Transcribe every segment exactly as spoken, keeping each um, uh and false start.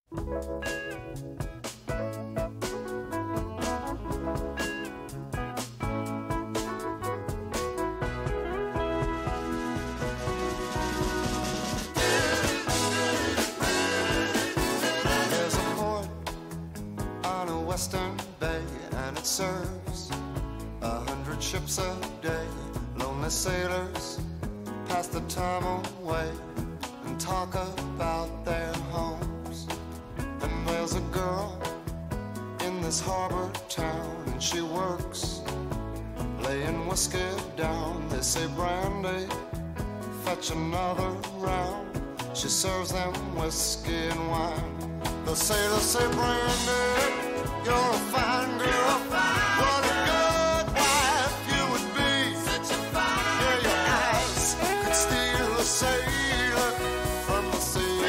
Western Bay, and it serves a hundred ships a day. Lonely sailors pass the time away and talk about their homes. And there's a girl in this harbor town, and she works laying whiskey down. They say, Brandy, fetch another round. She serves them whiskey and wine. The sailors say, Brandy, you're a fine girl. What a good wife you would be. Such a fine yeah, your eyes could steal a sailor from the sea.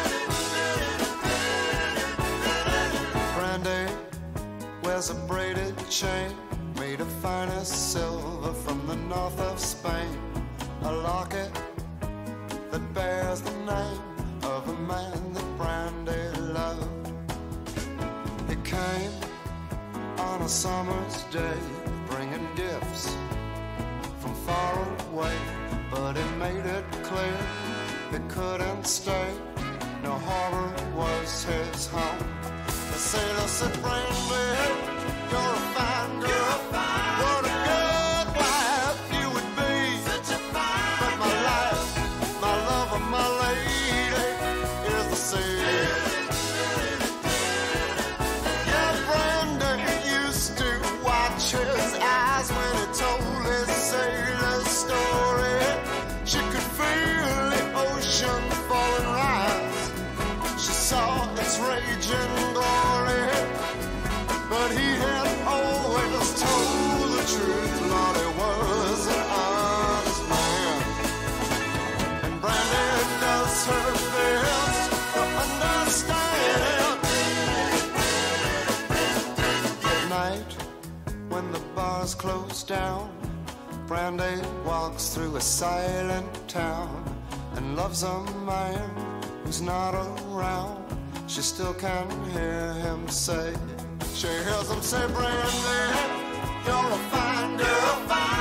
Brandy wears a braided chain made of finest silver from the north of Spain. A locket that bears the name of a man that Brandy loved. He came on a summer's day, bringing gifts from far away, but he made it clear he couldn't stay. No harbor was his home. The sailor said, Brandy, you're a fine girl. What a good wife you would be. Such a fine but my life, my love, and my lady is the sea. His eyes when he told his sailor story. She could feel the ocean fall and rise. She saw its raging glory. But he had always told the truth. Lord, he was an honest man. And Brandy does her best to understand. At night, when the bars close down, Brandy walks through a silent town and loves a man who's not around. She still can hear him say, she hears him say, Brandy, you're a fine girl, fine.